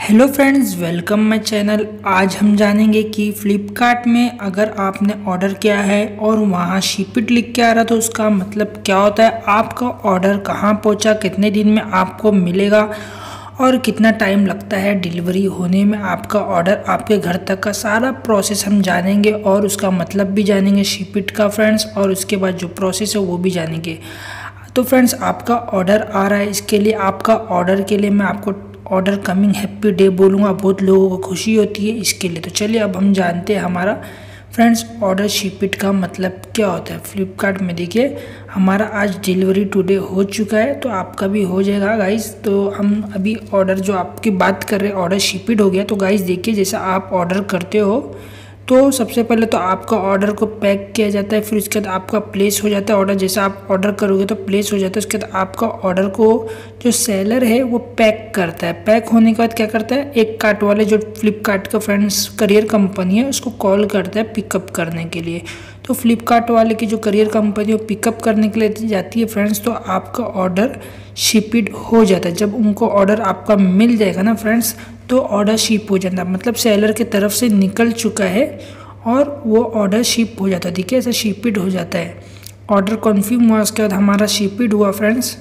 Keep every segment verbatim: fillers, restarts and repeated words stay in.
Hello friends, welcome my channel. आज हम जानेंगे कि फ्लिपकार्ट में अगर आपने ऑर्डर किया है और वहाँ शिप इट लिख के आ रहा तो उसका मतलब क्या होता है, आपका ऑर्डर कहाँ पहुँचा, कितने दिन में आपको मिलेगा और कितना टाइम लगता है डिलीवरी होने में आपका ऑर्डर आपके घर तक का सारा प्रोसेस हम जानेंगे और उसका मतलब भी जानेंगे शिप इट का फ्रेंड्स, और उसके बाद जो प्रोसेस है वो भी जानेंगे। तो फ्रेंड्स, आपका ऑर्डर आ रहा है, इसके लिए आपका ऑर्डर के लिए मैं आपको ऑर्डर कमिंग हैप्पी डे बोलूँगा। बहुत लोगों को खुशी होती है इसके लिए। तो चलिए अब हम जानते हैं हमारा फ्रेंड्स ऑर्डर शिप इट का मतलब क्या होता है। फ्लिपकार्ट में देखिए हमारा आज डिलीवरी टुडे हो चुका है, तो आपका भी हो जाएगा गाइस। तो हम अभी ऑर्डर जो आपकी बात कर रहे हैं ऑर्डर शिप इट हो गया। तो गाइस देखिए, जैसा आप ऑर्डर करते हो तो सबसे पहले तो आपका ऑर्डर को पैक किया जाता है, फिर उसके बाद आपका प्लेस हो जाता है ऑर्डर। जैसा आप ऑर्डर करोगे तो प्लेस हो जाता है, उसके बाद आपका ऑर्डर को जो सेलर है वो पैक करता है। पैक होने के बाद क्या करता है, एक कार्ट वाले जो फ्लिपकार्ट का फ्रेंड्स करियर कंपनी है उसको कॉल करता है पिकअप करने के लिए। तो फ्लिपकार्ट वाले की जो करियर कंपनी है वो पिकअप करने के लिए जाती है फ्रेंड्स, तो आपका ऑर्डर शिप इट हो जाता है। जब उनको ऑर्डर आपका मिल जाएगा ना फ्रेंड्स, तो ऑर्डर शिप हो जाता है, मतलब सेलर की तरफ से निकल चुका है और वो ऑर्डर शिप हो जाता है। ठीक है, ऐसा शिप इट हो जाता है। ऑर्डर कन्फर्म हुआ, उसके बाद हमारा शिप इट हुआ फ्रेंड्स,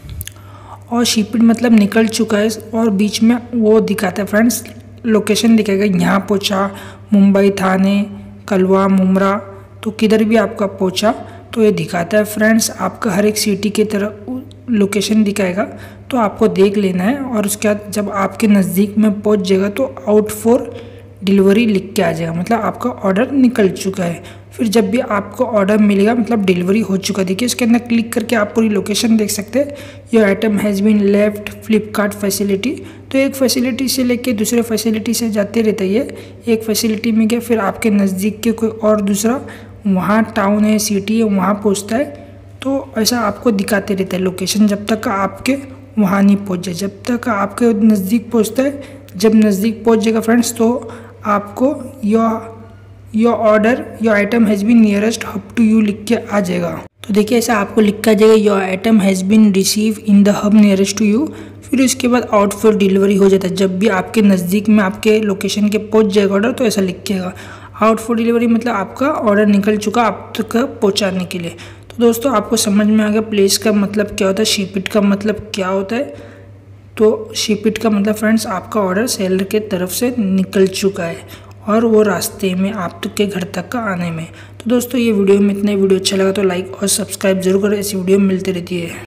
और शिप इट मतलब निकल चुका है। और बीच में वो दिखाता है फ्रेंड्स, लोकेशन दिखाएगा, यहाँ पहुँचा, मुंबई, थाने, कलवा, मुमरा, तो किधर भी आपका पहुँचा तो ये दिखाता है फ्रेंड्स। आपका हर एक सिटी की तरह लोकेशन दिखाएगा, तो आपको देख लेना है। और उसके बाद जब आपके नज़दीक में पहुंच जाएगा तो आउट फॉर डिलीवरी लिख के आ जाएगा, मतलब आपका ऑर्डर निकल चुका है। फिर जब भी आपको ऑर्डर मिलेगा मतलब डिलीवरी हो चुका है। देखिए इसके अंदर क्लिक करके आप पूरी लोकेशन देख सकते हैं। Your item has been left Flipkart facility. तो एक फैसिलिटी से लेके दूसरे फैसिलिटी से जाते रहता है ये। एक फैसिलिटी में गया, फिर आपके नज़दीक के कोई और दूसरा वहाँ टाउन है, सिटी है, वहाँ पहुँचता है। तो ऐसा आपको दिखाते रहता है लोकेशन, जब तक आपके वहाँ नहीं पहुँच जाए, जब तक आपके नज़दीक पहुँचता है। जब नज़दीक पहुँच जाएगा फ्रेंड्स, तो आपको your your order your item has been nearest hub to you लिख के आ जाएगा। तो देखिए ऐसा आपको लिख के आ जाएगा, your item has been receive in the hub nearest to you. फिर उसके बाद आउट फॉर डिलीवरी हो जाता है। जब भी आपके नज़दीक में आपके लोकेशन के पहुँच जाएगा ऑर्डर, तो ऐसा लिखिएगा आउट फॉर डिलीवरी, मतलब आपका ऑर्डर निकल चुका आप तक पहुँचाने के लिए। तो दोस्तों आपको समझ में आ गया प्लेस का मतलब क्या होता है, शिप इट का मतलब क्या होता है। तो शिप इट का मतलब फ्रेंड्स आपका ऑर्डर सेलर के तरफ से निकल चुका है और वो रास्ते में आप तक के घर तक का आने में। तो दोस्तों ये वीडियो में इतना ही। वीडियो अच्छा लगा तो लाइक और सब्सक्राइब जरूर करें, ऐसी वीडियो मिलती रहती है।